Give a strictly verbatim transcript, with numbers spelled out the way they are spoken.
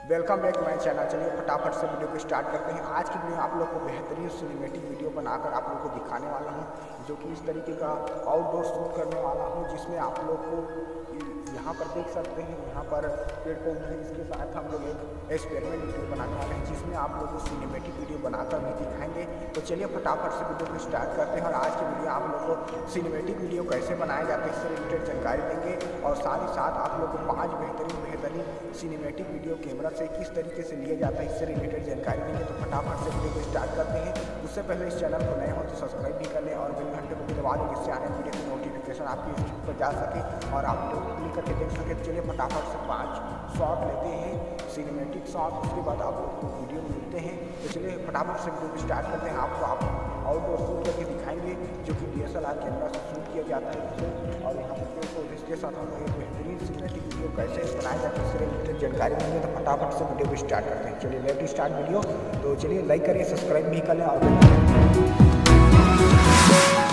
Welcome back my channel. चलिए फटाफट से वीडियो को स्टार्ट करते हैं। आज की वीडियो आप लोग को बेहतरीन सिनेमैटिक वीडियो बनाकर आप लोग को दिखाने वाला हूं, जो कि इस तरीके का आउटडोर शूट करने वाला हूं, जिसमें आप लोग को यहाँ पर देख सकते हैं, यहाँ पर पेड़ पौधे हैं। इसके साथ हम लोग एक एक्सपेरिमेंट वीडियो बनाने वाले हैं, जिसमें आप लोग को सिनेमैटिक वीडियो बनाकर भी दिखाएंगे। तो चलिए फटाफट से वीडियो को स्टार्ट करते हैं। और आज की वीडियो आप लोग को सिनेमैटिक वीडियो कैसे बनाया जाता है इससे रिलेटेड जानकारी देंगे, और साथ ही साथ आप लोग को पाँच बेहतरीन बेहतरीन सिनेमैटिक वीडियो कैमरा से किस तरीके से लिया जाता है इससे रिलेटेड जानकारी देंगे। तो फटाफट से वीडियो को स्टार्ट करते हैं। उससे पहले इस चैनल को नए हो तो सब्सक्राइब भी कर लें और बेल घंटे को भी दबा दें, जिससे आने वीडियो की नोटिफिकेशन आपकी स्क्रीन पर जा सके और आप लोग क्लिक करके देख सके। चलिए फटाफट से पाँच शॉट लेते हैं सिनेमैटिक शॉट, उसके बाद आप लोग को वीडियो में मिलते हैं। तो चलिए फटाफट से वीडियो को स्टार्ट करते हैं। आपको आप आउटडोर शूट करके दिखाएंगे, जो कि D S L R camera से शूट किया जाता है इसे। और यहाँ पर तो इसके साथ हम लोग एक बेहतरीन सिनेमैटिक वीडियो कैसे बनाया जाता है इससे रिलेटेड जानकारी देंगे। तो फटाफट से वीडियो को स्टार्ट करते हैं। चलिए लेट स्टार्ट वीडियो। तो चलिए लाइक करिए, सब्सक्राइब भी कर लें और